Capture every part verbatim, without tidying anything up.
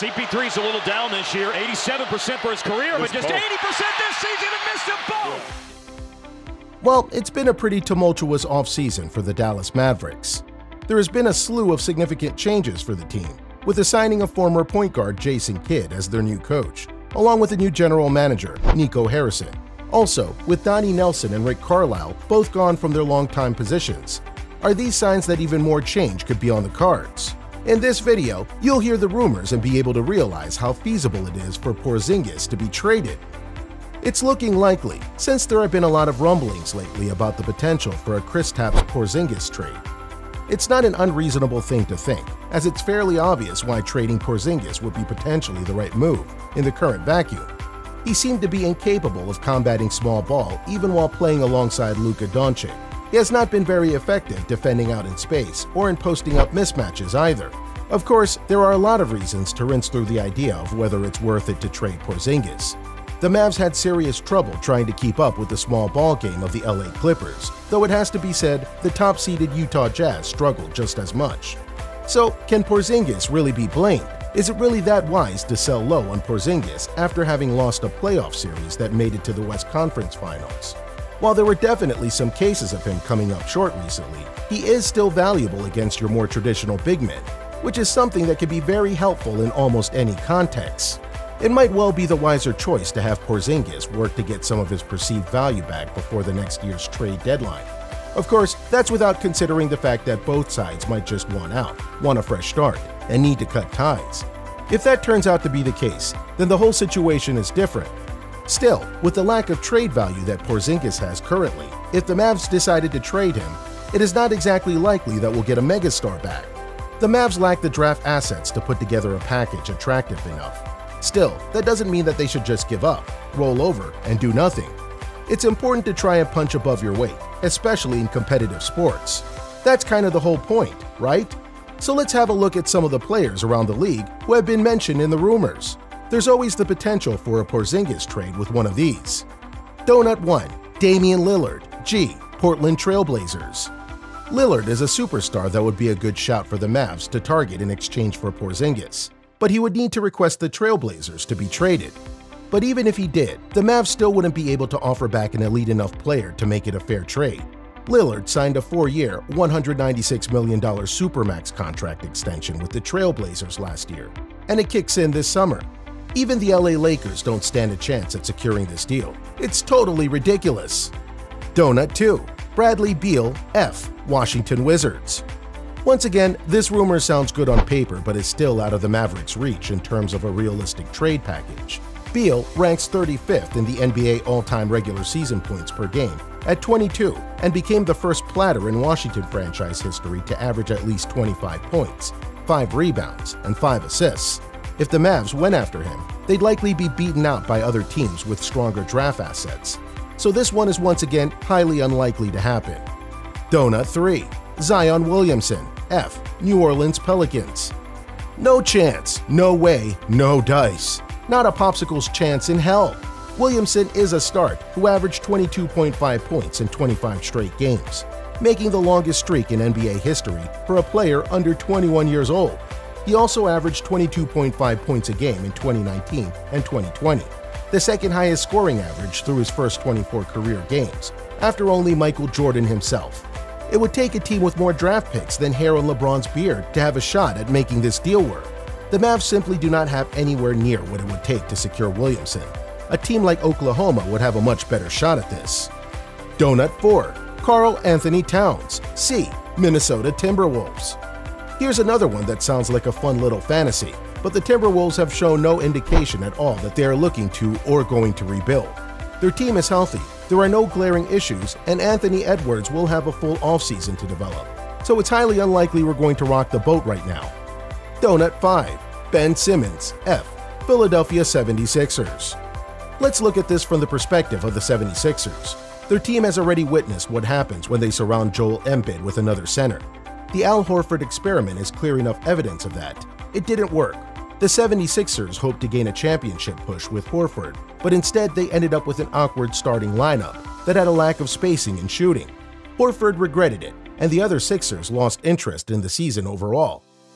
C P three's a little down this year, eighty-seven percent for his career, but just eighty percent this season and missed them both. Well, it's been a pretty tumultuous offseason for the Dallas Mavericks. There has been a slew of significant changes for the team, with the signing of former point guard Jason Kidd as their new coach, along with a new general manager, Nico Harrison. Also, with Donnie Nelson and Rick Carlisle both gone from their longtime positions, are these signs that even more change could be on the cards? In this video, you'll hear the rumors and be able to realize how feasible it is for Porzingis to be traded. It's looking likely, since there have been a lot of rumblings lately about the potential for a Kristaps Porzingis trade. It's not an unreasonable thing to think, as it's fairly obvious why trading Porzingis would be potentially the right move in the current vacuum. He seemed to be incapable of combating small ball even while playing alongside Luka Doncic. He has not been very effective defending out in space or in posting up mismatches either. Of course, there are a lot of reasons to rinse through the idea of whether it's worth it to trade Porzingis. The Mavs had serious trouble trying to keep up with the small ball game of the L A Clippers, though it has to be said the top-seeded Utah Jazz struggled just as much. So, can Porzingis really be blamed? Is it really that wise to sell low on Porzingis after having lost a playoff series that made it to the West Conference Finals? While there were definitely some cases of him coming up short recently, he is still valuable against your more traditional big men, which is something that can be very helpful in almost any context. It might well be the wiser choice to have Porzingis work to get some of his perceived value back before the next year's trade deadline. Of course, that's without considering the fact that both sides might just want out, want a fresh start, and need to cut ties. If that turns out to be the case, then the whole situation is different. Still, with the lack of trade value that Porzingis has currently, if the Mavs decided to trade him, it is not exactly likely that we'll get a megastar back. The Mavs lack the draft assets to put together a package attractive enough. Still, that doesn't mean that they should just give up, roll over, and do nothing. It's important to try and punch above your weight, especially in competitive sports. That's kind of the whole point, right? So let's have a look at some of the players around the league who have been mentioned in the rumors. There's always the potential for a Porzingis trade with one of these. Donut one. Damian Lillard, G. Portland Trail Blazers. Lillard is a superstar that would be a good shot for the Mavs to target in exchange for Porzingis, but he would need to request the Trailblazers to be traded. But even if he did, the Mavs still wouldn't be able to offer back an elite enough player to make it a fair trade. Lillard signed a four-year, one hundred ninety-six million dollars Supermax contract extension with the Trailblazers last year, and it kicks in this summer. Even the L A Lakers don't stand a chance at securing this deal. It's totally ridiculous. Donut two. Bradley Beal, F. Washington Wizards. Once again, this rumor sounds good on paper but is still out of the Mavericks' reach in terms of a realistic trade package. Beal ranks thirty-fifth in the N B A all-time regular season points per game at twenty-two and became the first platter in Washington franchise history to average at least twenty-five points, five rebounds, and five assists. If the Mavs went after him, they'd likely be beaten out by other teams with stronger draft assets. So this one is once again highly unlikely to happen. Donut three. Zion Williamson, F. New Orleans Pelicans. No chance, no way, no dice. Not a popsicle's chance in hell. Williamson is a start who averaged twenty-two point five points in twenty-five straight games, making the longest streak in N B A history for a player under twenty-one years old. He also averaged twenty-two point five points a game in twenty nineteen and twenty twenty, the second highest scoring average through his first twenty-four career games, after only Michael Jordan himself. It would take a team with more draft picks than hair on LeBron's beard to have a shot at making this deal work. The Mavs simply do not have anywhere near what it would take to secure Williamson. A team like Oklahoma would have a much better shot at this. Donut four. Karl Anthony Towns, C. Minnesota Timberwolves. Here's another one that sounds like a fun little fantasy, but the Timberwolves have shown no indication at all that they are looking to or going to rebuild. Their team is healthy, there are no glaring issues, and Anthony Edwards will have a full offseason to develop, so it's highly unlikely we're going to rock the boat right now. Donut five. Ben Simmons, F. Philadelphia seventy-sixers. Let's look at this from the perspective of the seventy-sixers. Their team has already witnessed what happens when they surround Joel Embiid with another center. The Al Horford experiment is clear enough evidence of that. It didn't work. The seventy-sixers hoped to gain a championship push with Horford, but instead they ended up with an awkward starting lineup that had a lack of spacing and shooting. Horford regretted it, and the other Sixers lost interest in the season overall.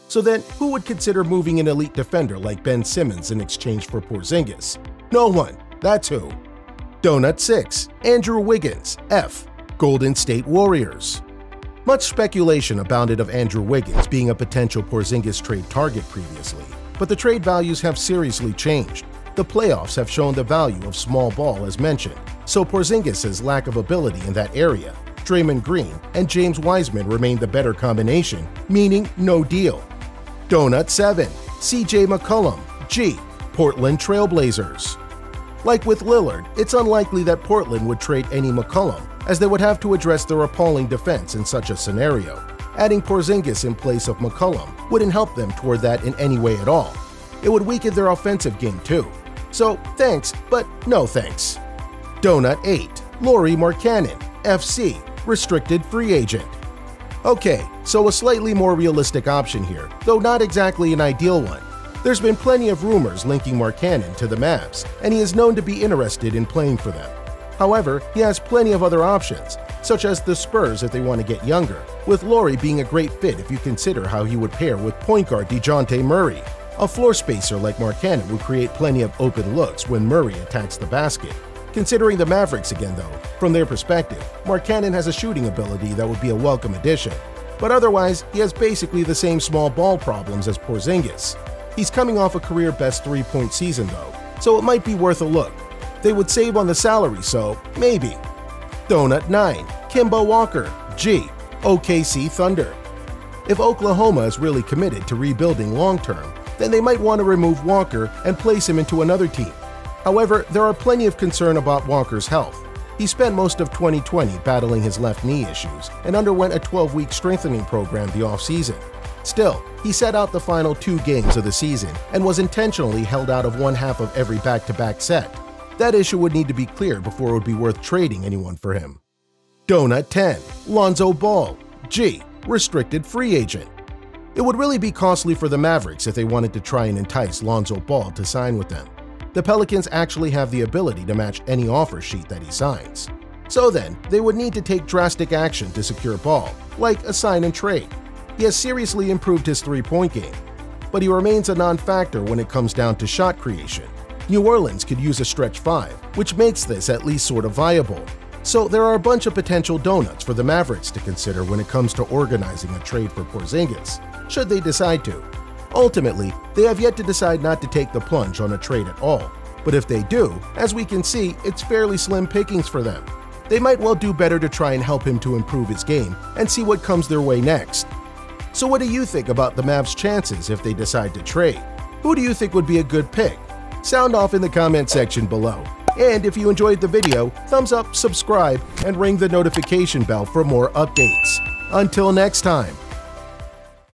So then, who would consider moving an elite defender like Ben Simmons in exchange for Porzingis? No one. That's who. Donut six. Andrew Wiggins, F. Golden State Warriors. Much speculation abounded of Andrew Wiggins being a potential Porzingis trade target previously, but the trade values have seriously changed. The playoffs have shown the value of small ball as mentioned, so Porzingis' lack of ability in that area, Draymond Green and James Wiseman remain the better combination, meaning no deal. Donut seven. C J McCollum, G. Portland Trailblazers. Like with Lillard, it's unlikely that Portland would trade any McCollum, as they would have to address their appalling defense in such a scenario. Adding Porzingis in place of McCollum wouldn't help them toward that in any way at all. It would weaken their offensive game too. So thanks, but no thanks. Donut eight. Lauri Markkanen, F C, restricted free agent. Okay, so a slightly more realistic option here, though not exactly an ideal one. There's been plenty of rumors linking Markkanen to the Mavs, and he is known to be interested in playing for them. However, he has plenty of other options, such as the Spurs if they want to get younger, with Lauri being a great fit if you consider how he would pair with point guard DeJounte Murray. A floor spacer like Markkanen would create plenty of open looks when Murray attacks the basket. Considering the Mavericks again though, from their perspective, Markkanen has a shooting ability that would be a welcome addition. But otherwise, he has basically the same small ball problems as Porzingis. He's coming off a career-best three-point season though, so it might be worth a look. They would save on the salary, so maybe. Donut nine. Kemba Walker, G. O K C Thunder. If Oklahoma is really committed to rebuilding long-term, then they might want to remove Walker and place him into another team. However, there are plenty of concern about Walker's health. He spent most of twenty twenty battling his left knee issues and underwent a twelve-week strengthening program the offseason. Still, he sat out the final two games of the season and was intentionally held out of one half of every back-to-back set. That issue would need to be cleared before it would be worth trading anyone for him. Donut ten. Lonzo Ball, G. Restricted free agent. It would really be costly for the Mavericks if they wanted to try and entice Lonzo Ball to sign with them. The Pelicans actually have the ability to match any offer sheet that he signs. So then, they would need to take drastic action to secure Ball, like a sign and trade. He has seriously improved his three-point game, but he remains a non-factor when it comes down to shot creation. New Orleans could use a stretch five, which makes this at least sort of viable. So there are a bunch of potential donuts for the Mavericks to consider when it comes to organizing a trade for Porzingis, should they decide to. Ultimately, they have yet to decide not to take the plunge on a trade at all, but if they do, as we can see, it's fairly slim pickings for them. They might well do better to try and help him to improve his game and see what comes their way next. So what do you think about the Mavs' chances if they decide to trade? Who do you think would be a good pick? Sound off in the comment section below. And if you enjoyed the video, thumbs up, subscribe, and ring the notification bell for more updates. Until next time.